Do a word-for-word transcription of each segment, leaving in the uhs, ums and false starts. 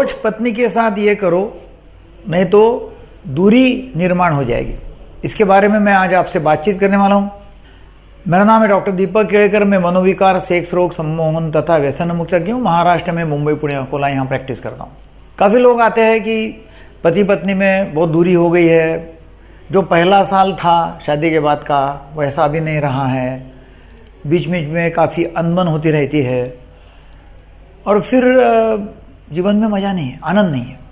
रोज पत्नी के साथ ये करो, नहीं तो दूरी निर्माण हो जाएगी। इसके बारे में मैं आज आपसे बातचीत करने वाला हूं। मेरा नाम है डॉक्टर दीपक केळकर। मैं मनोविकार, सेक्स रोग, सम्मोहन तथा व्यसन मुक्तज्ञ हूं। महाराष्ट्र में मुंबई, पुणे, अकोला यहाँ प्रैक्टिस करता हूं। काफी लोग आते हैं कि पति पत्नी में बहुत दूरी हो गई है, जो पहला साल था शादी के बाद का वैसा अभी नहीं रहा है, बीच बीच में काफी अनबन होती रहती है और फिर जीवन में मजा नहीं है, आनंद नहीं है।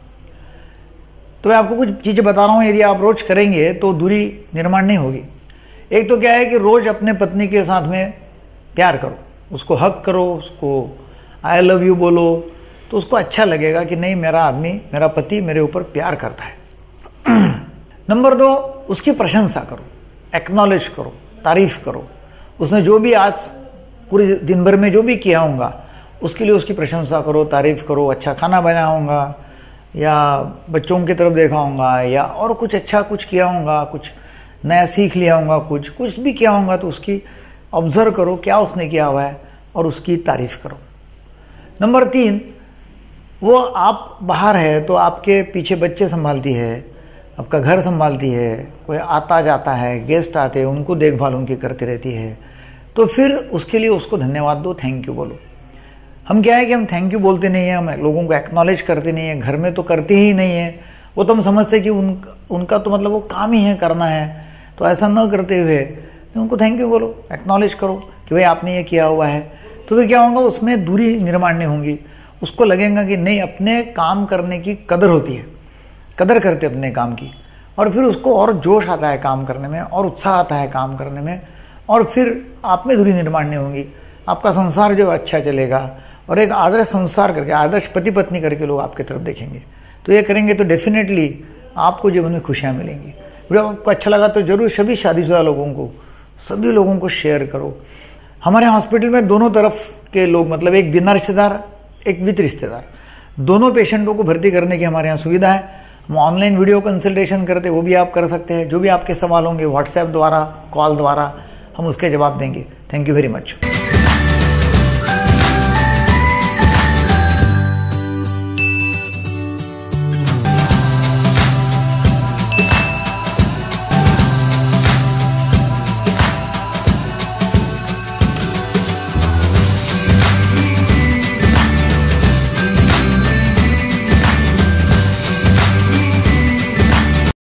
तो मैं आपको कुछ चीजें बता रहा हूं, यदि आप रोज करेंगे तो दूरी निर्माण नहीं होगी। एक तो क्या है कि रोज अपने पत्नी के साथ में प्यार करो, उसको हक करो, उसको आई लव यू बोलो, तो उसको अच्छा लगेगा कि नहीं मेरा आदमी, मेरा पति मेरे ऊपर प्यार करता है। नंबर दो, उसकी प्रशंसा करो, एक्नॉलेज करो, तारीफ करो। उसने जो भी आज पूरे दिन भर में जो भी किया होगा उसके लिए उसकी प्रशंसा करो, तारीफ करो। अच्छा खाना बनाया होगा या बच्चों की तरफ देखा होगा या और कुछ अच्छा कुछ किया होगा, कुछ नया सीख लिया होगा, कुछ कुछ भी किया होगा तो उसकी ऑब्जर्व करो क्या उसने किया हुआ है और उसकी तारीफ करो। नंबर तीन, वो आप बाहर है तो आपके पीछे बच्चे संभालती है, आपका घर संभालती है, कोई आता जाता है, गेस्ट आते हैं, उनको देखभाल उनकी करती रहती है, तो फिर उसके लिए उसको धन्यवाद दो, थैंक यू बोलो। हम क्या है कि हम थैंक यू बोलते नहीं है, हम लोगों को एक्नॉलेज करते नहीं है, घर में तो करते ही नहीं है। वो तो हम समझते कि उन, उनका तो मतलब वो काम ही है, करना है, तो ऐसा न करते हुए उनको थैंक यू बोलो, एक्नॉलेज करो कि भाई आपने ये किया हुआ है। तो फिर क्या होगा, उसमें दूरी निर्माण नहीं होगी। उसको लगेगा कि नहीं अपने काम करने की कदर होती है, कदर करते अपने काम की, और फिर उसको और जोश आता है काम करने में और उत्साह आता है काम करने में, और फिर आप में दूरी निर्माण नहीं होगी। आपका संसार जो अच्छा चलेगा और एक आदर्श संसार करके, आदर्श पति पत्नी करके लोग आपकी तरफ देखेंगे। तो ये करेंगे तो डेफिनेटली आपको जीवन में खुशियां मिलेंगी। वीडियो आपको अच्छा लगा तो जरूर सभी शादीशुदा लोगों को, सभी लोगों को शेयर करो। हमारे हॉस्पिटल में दोनों तरफ के लोग, मतलब एक बिना रिश्तेदार, एक विद रिश्तेदार, दोनों पेशेंटों को भर्ती करने की हमारे यहाँ सुविधा है। हम ऑनलाइन वीडियो कंसल्टेशन करते, वो भी आप कर सकते हैं। जो भी आपके सवाल होंगे व्हाट्सएप द्वारा, कॉल द्वारा हम उसके जवाब देंगे। Thank you very much.